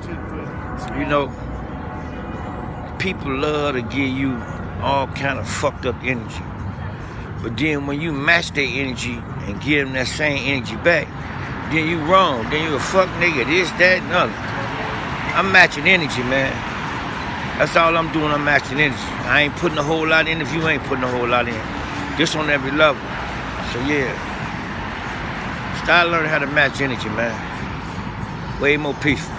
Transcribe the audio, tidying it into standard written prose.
You know, people love to give you all kind of fucked up energy. But then when you match their energy and give them that same energy back, then you wrong. Then you a fuck nigga, this, that, and other. I'm matching energy, man. That's all I'm doing, I'm matching energy. I ain't putting a whole lot in if you ain't putting a whole lot in. Just on every level. So yeah. Start learning how to match energy, man. Way more peaceful.